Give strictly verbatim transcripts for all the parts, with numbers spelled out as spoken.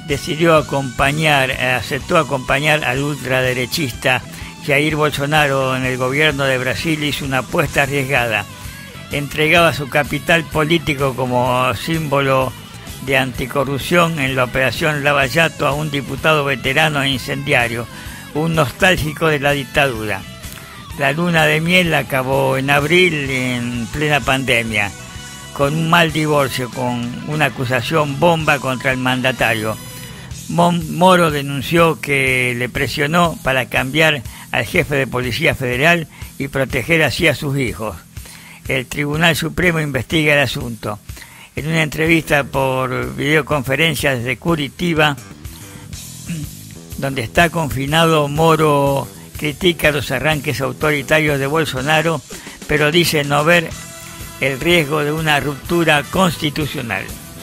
decidió acompañar, aceptó acompañar al ultraderechista Jair Bolsonaro en el gobierno de Brasil. Hizo una apuesta arriesgada. Entregaba su capital político como símbolo de anticorrupción en la operación Lava Jato a un diputado veterano e incendiario, un nostálgico de la dictadura. La luna de miel acabó en abril en plena pandemia, con un mal divorcio, con una acusación bomba contra el mandatario. Moro denunció que le presionó para cambiar al jefe de Policía Federal y proteger así a sus hijos. El Tribunal Supremo investiga el asunto. En una entrevista por videoconferencia desde Curitiba, donde está confinado, Moro critica los arranques autoritarios de Bolsonaro, pero dice no ver el riesgo de una ruptura constitucional.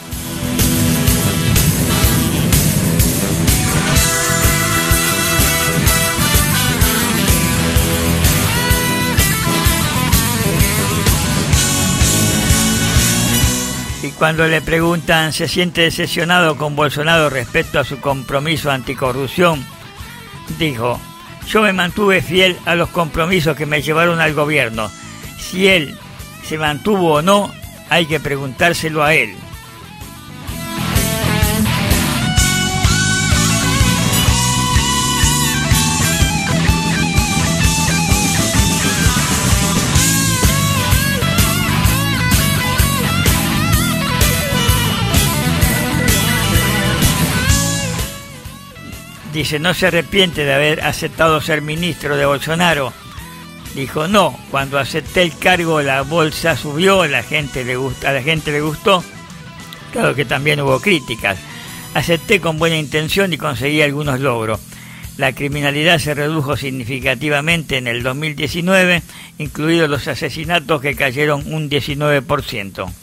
Y cuando le preguntan, ¿se siente decepcionado con Bolsonaro respecto a su compromiso anticorrupción?, dijo: yo me mantuve fiel a los compromisos que me llevaron al gobierno. Si él se mantuvo o no, hay que preguntárselo a él. Dice, no se arrepiente de haber aceptado ser ministro de Bolsonaro. Dijo, no, cuando acepté el cargo la bolsa subió, la gente le gustó, a la gente le gustó. Claro que también hubo críticas. Acepté con buena intención y conseguí algunos logros. La criminalidad se redujo significativamente en el dos mil diecinueve, incluidos los asesinatos que cayeron un diecinueve por ciento.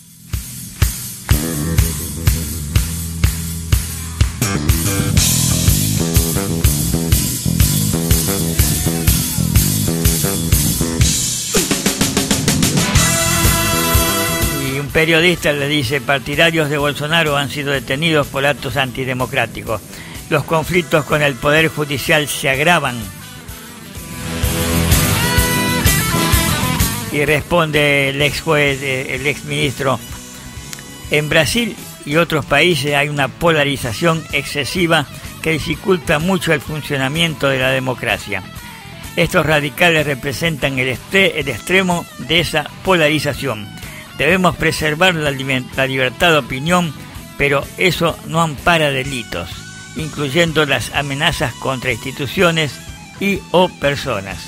Periodista le dice, partidarios de Bolsonaro han sido detenidos por actos antidemocráticos. Los conflictos con el Poder Judicial se agravan. Y responde el ex juez, el ex ministro, en Brasil y otros países hay una polarización excesiva que dificulta mucho el funcionamiento de la democracia. Estos radicales representan el, este, el extremo de esa polarización. Debemos preservar la, la libertad de opinión, pero eso no ampara delitos, incluyendo las amenazas contra instituciones y o personas.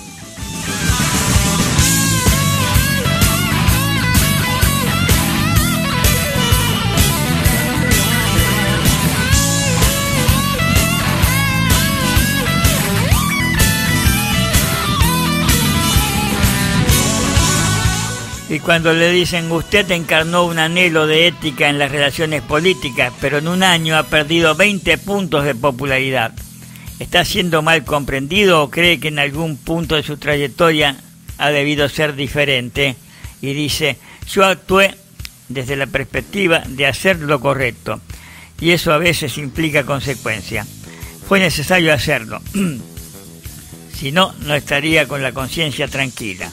Y cuando le dicen, usted encarnó un anhelo de ética en las relaciones políticas, pero en un año ha perdido veinte puntos de popularidad, ¿está siendo mal comprendido o cree que en algún punto de su trayectoria ha debido ser diferente? Y dice, yo actué desde la perspectiva de hacer lo correcto, y eso a veces implica consecuencia. Fue necesario hacerlo, si no, no estaría con la conciencia tranquila.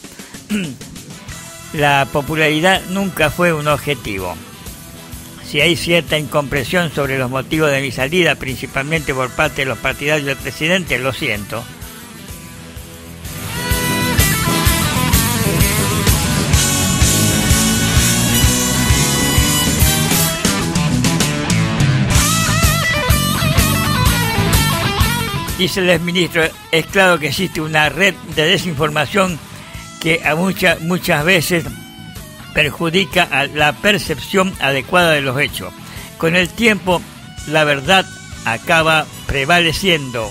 La popularidad nunca fue un objetivo. Si hay cierta incomprensión sobre los motivos de mi salida, principalmente por parte de los partidarios del presidente, lo siento. Dice el exministro, es claro que existe una red de desinformación que a muchas muchas veces perjudica a la percepción adecuada de los hechos. Con el tiempo, la verdad acaba prevaleciendo.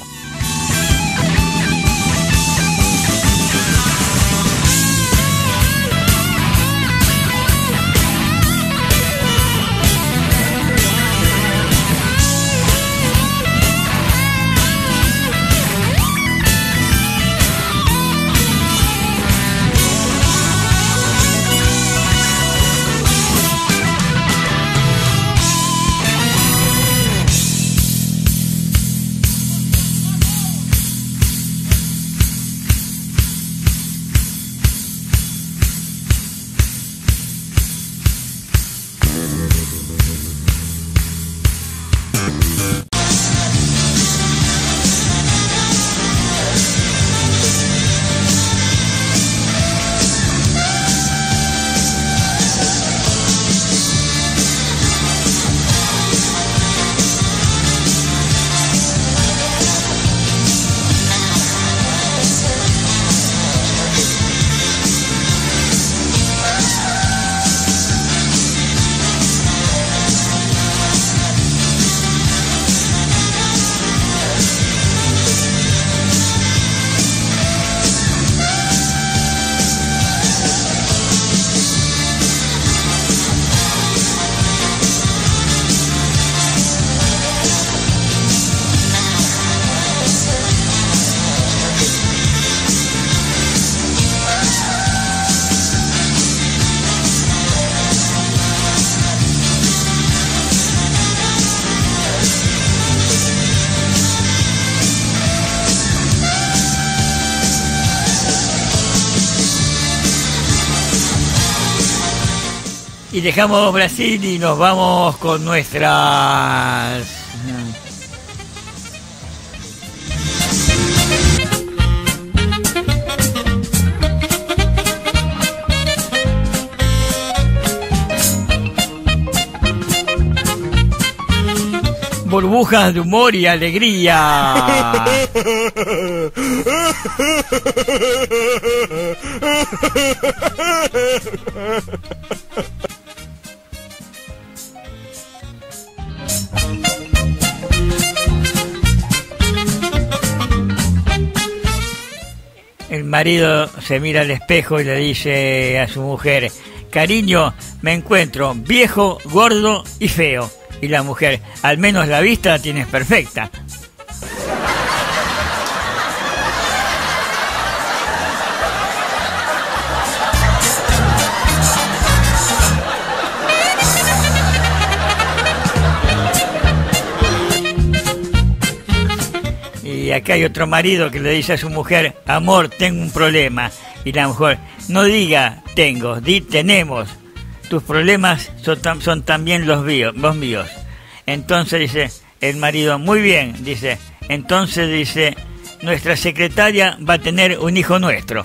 Y dejamos Brasil y nos vamos con nuestras... burbujas de humor y alegría. El marido se mira al espejo y le dice a su mujer: cariño, me encuentro viejo, gordo y feo. Y la mujer: al menos la vista la tienes perfecta. Y acá hay otro marido que le dice a su mujer: amor, tengo un problema. Y la mujer: no diga tengo, di tenemos. Tus problemas son, tam, son también los, míos, los míos. Entonces dice el marido: muy bien, dice. Entonces dice: nuestra secretaria va a tener un hijo nuestro.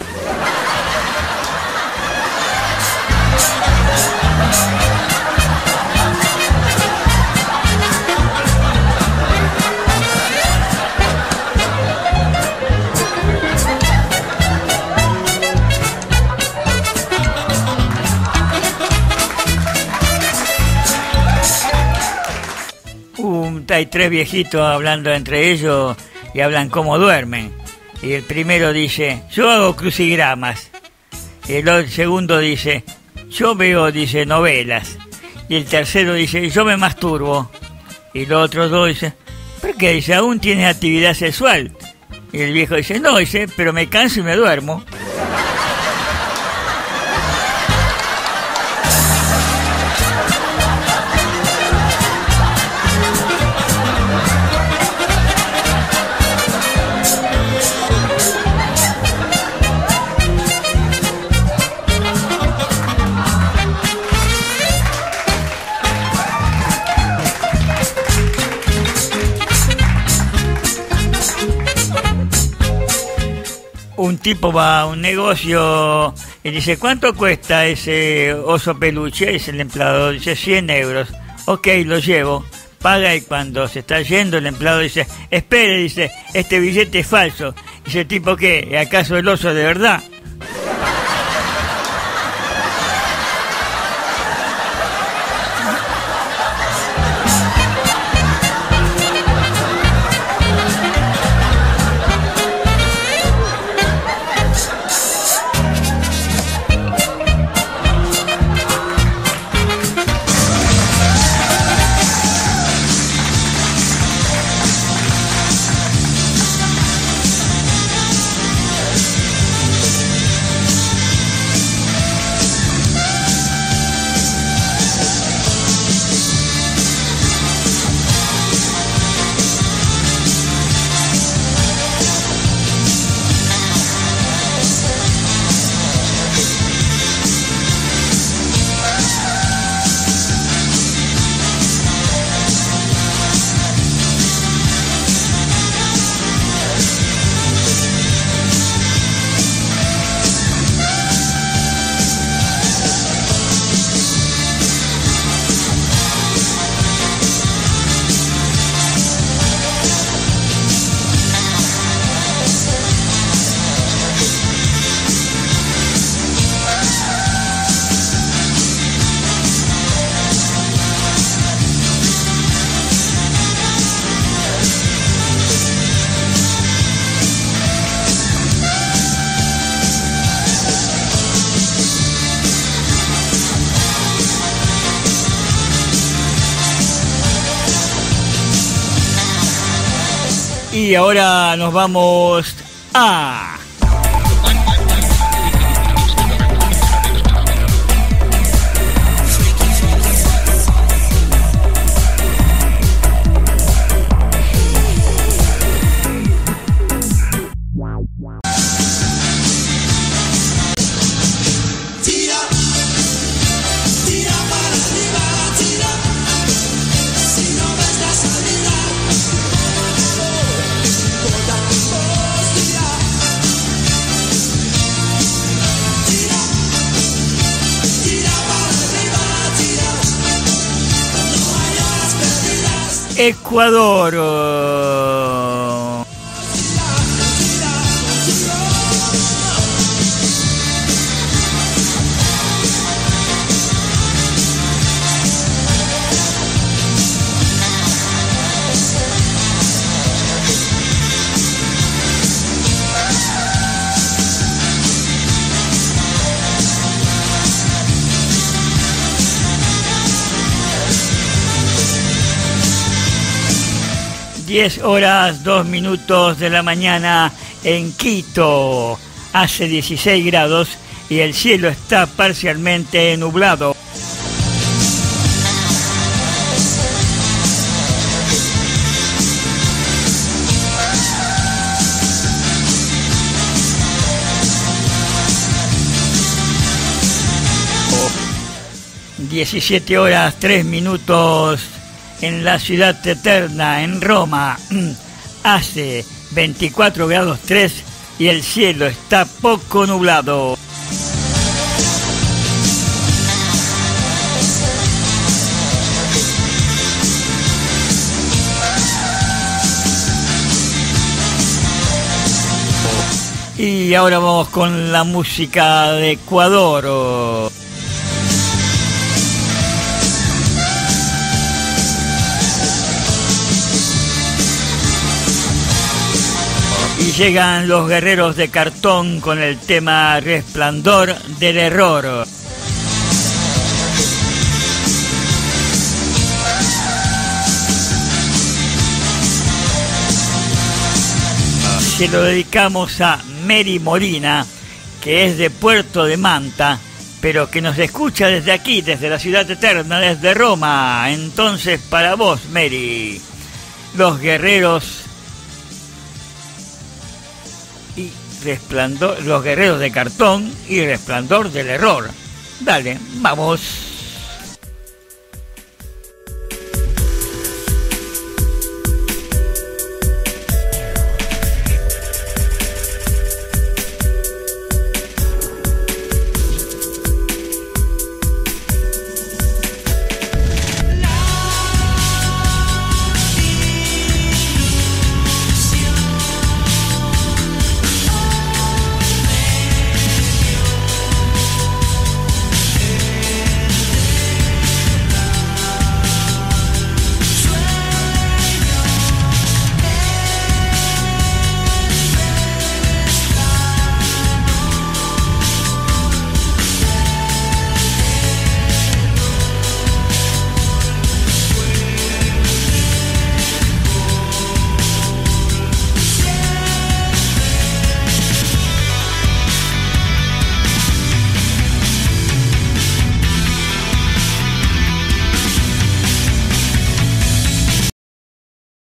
Hay tres viejitos hablando entre ellos y hablan cómo duermen. Y el primero dice: yo hago crucigramas. Y el segundo dice: yo veo, dice, novelas. Y el tercero dice: yo me masturbo. Y los otros dos dicen: ¿por qué? Dice: aún tienes actividad sexual. Y el viejo dice: no, dice, pero me canso y me duermo. Un tipo va a un negocio y dice: ¿cuánto cuesta ese oso peluche? Dice el empleado, dice: cien euros. Ok, lo llevo. Paga, y cuando se está yendo el empleado dice: espere, dice, este billete es falso. Dice el tipo: ¿qué? ¿Acaso el oso de verdad? Y ahora nos vamos a... Ecuador. diez horas, dos minutos de la mañana en Quito. Hace dieciséis grados y el cielo está parcialmente nublado. diecisiete horas, tres minutos en la ciudad eterna, en Roma. Hace veinticuatro grados tres y el cielo está poco nublado. Y ahora vamos con la música de Ecuador. Y llegan los Guerreros de Cartón con el tema Resplandor del Error. Se lo dedicamos a Mary Molina, que es de Puerto de Manta, pero que nos escucha desde aquí, desde la ciudad eterna, desde Roma. Entonces, para vos, Mary, los Guerreros y Resplandor, los Guerreros de Cartón y Resplandor del Error. Dale, vamos.